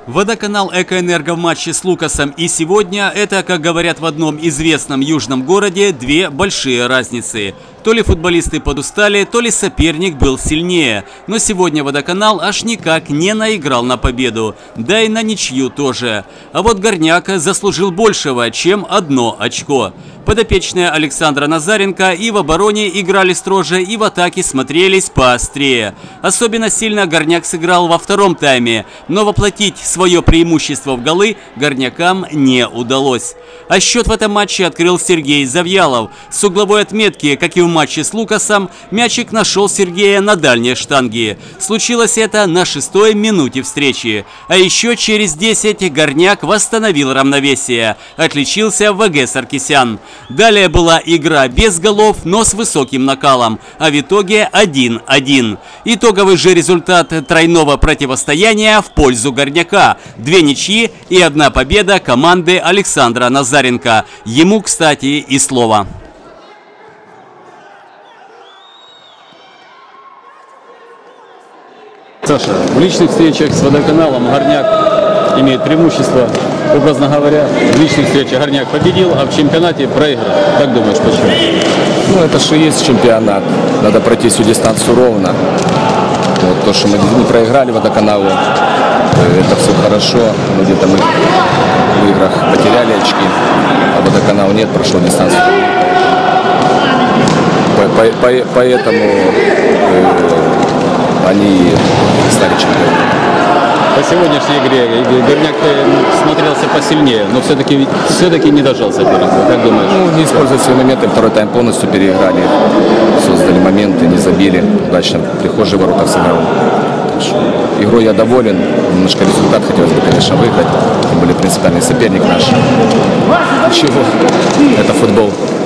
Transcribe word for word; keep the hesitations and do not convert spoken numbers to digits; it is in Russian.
Водоканал «Экоэнерго» в матче с Лукасом и сегодня – это, как говорят в одном известном южном городе, две большие разницы. То ли футболисты подустали, то ли соперник был сильнее. Но сегодня Водоканал аж никак не наиграл на победу, да и на ничью тоже. А вот Горняк заслужил большего, чем одно очко. Подопечные Александра Назаренко и в обороне играли строже, и в атаке смотрелись поострее. Особенно сильно Горняк сыграл во втором тайме, но воплотить свое преимущество в голы горнякам не удалось. А счет в этом матче открыл Сергей Завьялов. С угловой отметки, как и в матче с Лукасом, мячик нашел Сергея на дальней штанге. Случилось это на шестой минуте встречи. А еще через десять Горняк восстановил равновесие. Отличился ВГ Саркисян. Далее была игра без голов, но с высоким накалом, а в итоге один один. Итоговый же результат тройного противостояния в пользу Горняка. Две ничьи и одна победа команды Александра Назаренко. Ему, кстати, и слово. Саша, в личных встречах с Водоканалом Горняк имеет преимущество. Образно говоря, в личных встречах Горняк победил, а в чемпионате проиграл. Как думаешь, почему? Ну, это же и есть чемпионат. Надо пройти всю дистанцию ровно. Вот, то, что мы не проиграли Водоканалу, это все хорошо. Но где-то мы в играх потеряли очки, а Водоканал нет, прошел дистанцию. По, по, по, поэтому э, они стали чемпионами. По сегодняшней игре Горняк смотрелся посильнее, но все-таки все-таки не дожал соперника. Как думаешь? Ну, не используя свои моменты, второй тайм полностью переиграли, создали моменты, не забили, удачно прихожие ворота сыграл. Игрой я доволен, немножко результат хотелось бы, конечно, выиграть, тем более принципиальный соперник наш. Ничего, это футбол.